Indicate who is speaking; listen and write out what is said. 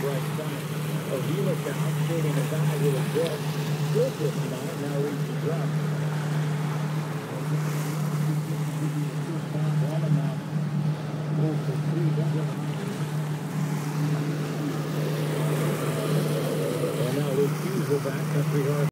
Speaker 1: right side. Oh, he looked out, shooting a guy with a good. Good this time. Now Leech is up. And now Leech back, country hard.